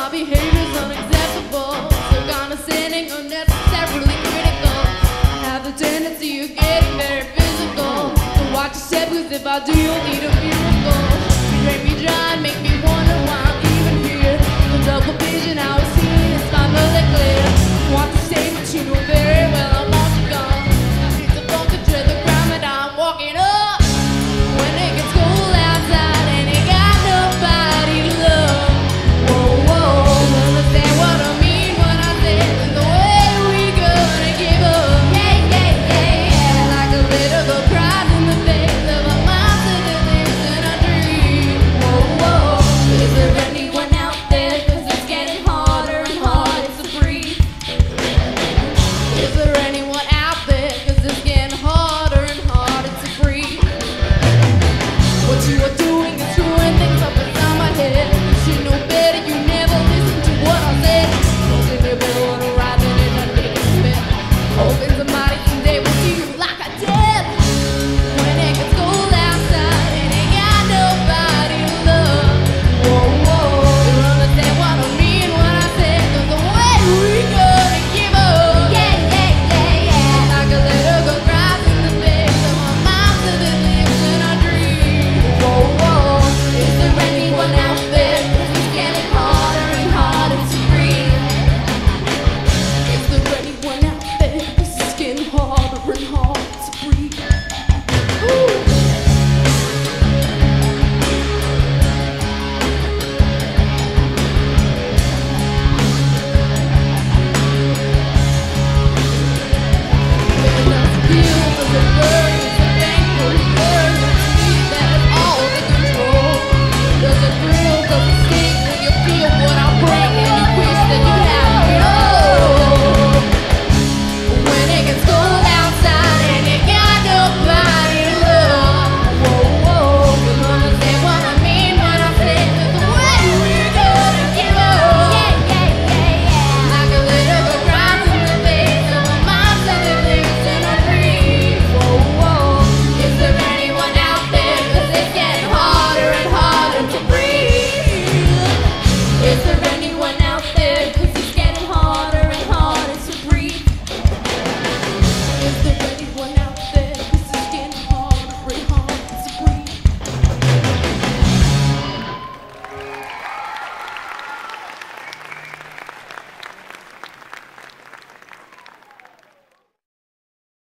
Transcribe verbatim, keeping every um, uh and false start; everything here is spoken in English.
My behavior's unacceptable, so condescending, unnecessarily critical. I have the tendency of getting very physical. So watch your step, cause if I do, you'll need a miracle. You drain me dry and make me wonder why I'm even here. The double vision I was seeing is finally clear. Want to stay, but you know very well I want you gone. It's a funk to tread the ground that I'm walking up. When it gets cold outside and ain't got nobody to love. Whoa, whoa, understand what I mean when I say there's no way we gonna give up. Yeah, yeah, yeah, yeah. Like a little bit of pride in the face of a monster that lives in a dream. Whoa, whoa, is there anyone out there? Cause it's getting harder and harder to breathe. Is there anyone out there? Cause it's getting harder and harder to breathe. What you